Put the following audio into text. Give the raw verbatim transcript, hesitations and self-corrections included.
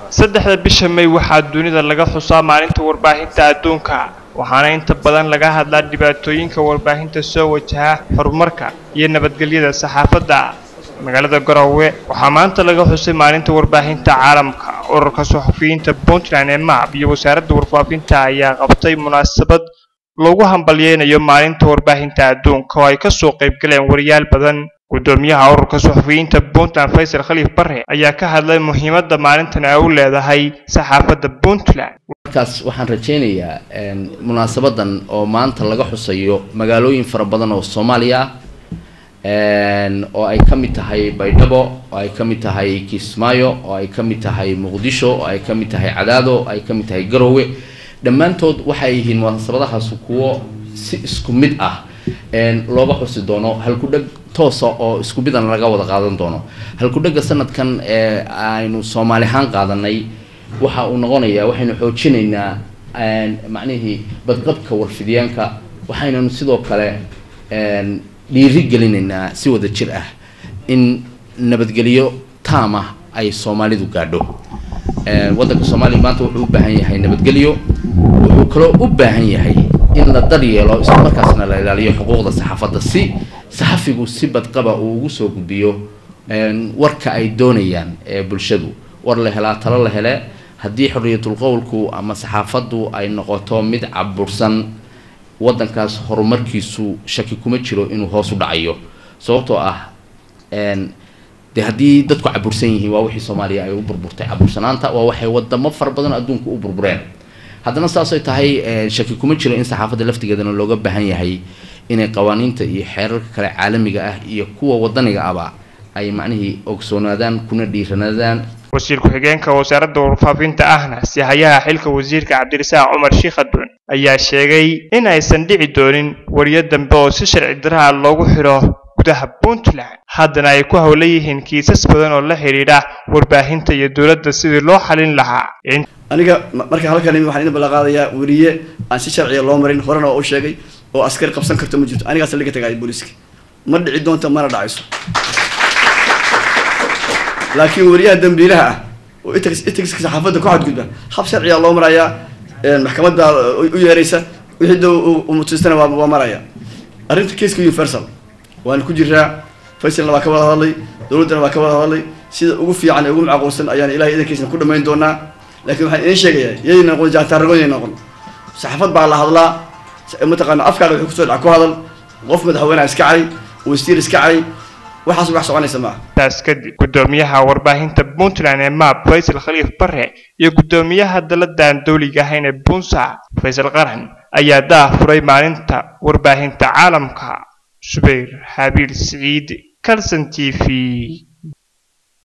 saddexda bisha May waxaa dunida laga xusaa maalinta warbaahinta adduunka waxaana inta badan laga hadlaa dhibaatooyinka warbaahinta soo wajaha horumarka iyo nabadgelyada saxaafadda magaalada Garowe waxaa maanta laga xusay maalinta warbaahinta caalamka ururka suxufiyiinta Puntland ee MAP iyo wasaaradda warfaafinta ayaa qabtay munaasabad loogu hambalyeeyo maalinta warbaahinta adduunka oo ay ka soo qayb galeen wariyaal badan gudoomiyaha ururka suxufiyiinta Puntland Faisal Khaliif Barre ayaa ka hadlay muhiimadda maalintan ay u leedahay saxaafadda Puntland markaas waxaan rajaynayaa in munaasabadan oo maanta laga xusayo magaalooyin fara badan oo Soomaaliya een oo ay kamid tahay Baydhabo oo ay kamid tahay Kismaayo oo ay kamid tahay Muqdisho oo ay kamid tahay Cadaado oo ay kamid tahay Garowe dhammaantood waxay yihiin munaasabadahaas kuwo si isku mid ah een looga xusi doono halku dhag toos oo isku midan laga wada qaadan doono halku dhaga sanadkan ee aynu Soomaali ahaan qaadanay waxa uu noqonayaa waxaynu xoojinaynaa een macnaheedu badqabka warfidiyaanka waxaynu sidoo kale een dhiiri gelinaynaa si wada jir ah in nabadgeliyo taama ay Soomaalidu gaadho ee wadanka Soomaaliya maanta wuxuu u baahan yahay nabadgeliyo wuxuu kale u baahan yahay in la daryeelo isla markaasna la ilaaliyo xuquuqda saxaafadda si saxafigu si badqaba uu ugu soo gudbiyo een warka ay doonayaan ee bulshadu war la helaa talo la hele haddii xorriyatul qowlku ama saxaafaddu ay noqoto mid cabursan wadankaas horumarkiisu shaki kuma jiro inuu hoos u dhacayo sababtoo ah een de haddii dadku cabursan yihiin waa wixii Soomaaliya ay u burburtay cabursanaanta waa waxay wadamo fara badan adduunka u burbureen haddana saas ay tahay shaki kuma jiro in saxaafadda laftigeedana looga baahan yahay inay qawaaniinta iyo xeerarka kale caalamiga ah iyo kuwa wadaniga aba ay macnaheedu ogsoonaadaan kuna dhiiranaadaan wasiir ku-xigeenka wasaaradda warfaafinta ahna si hayaha xilka wasiirka Cabdirasaaq Cumar Sheekh Adun ayaa sheegay in aysan dhici doonin wariyo dambe oo si sharci darro loogu xiro gudaha Puntland haddana ay ku hawlan yihiin kiisas badan oo la xiriira warbaahinta iyo dawladda sidii loo xalin lahaa aniga marka halkan waxaan in balaqaadaya wariye aan si sharci loo marin horena oo sheegay oo askari qabsan karto ma jirto aniga saldhiga tagay booliska ma dhici doonto mana dhacayso laakiin wariyaha dambiilaha ah oo itax itax saxaafadda ku xadgudba hab sharci loo maraya ee maxkamadda u yeeraysa wixii uu mutustana waa maraya arrinta kiiska universal waan ku jiraa Faisal waa ka wada hadlay dawladana waa ka wada hadlay sida ugu fiican ee ugu macquulsan ayaan ilaahay idankiisa ku dhameyn doonaa laakiin waxaan idin sheegayaa yeyna qoon jaata ragoyn noqon saxaafad baa la hadlaa mataqaan afkaaga wuxuu ku soo dhac ku hadal qof madaxweyne iska cay wasiir iska cay waxaas wax soconaysa ma taas kadib gudoomiyaha warbaahinta Puntland ee MAP Faisal Khaliif Barre iyo gudoomiyaha dalada dawliga ah ee Puntland Faisal Qaran ayaa daahfuray maalinta warbaahinta caalamka Subayr Habiil Saciid Kalsan T V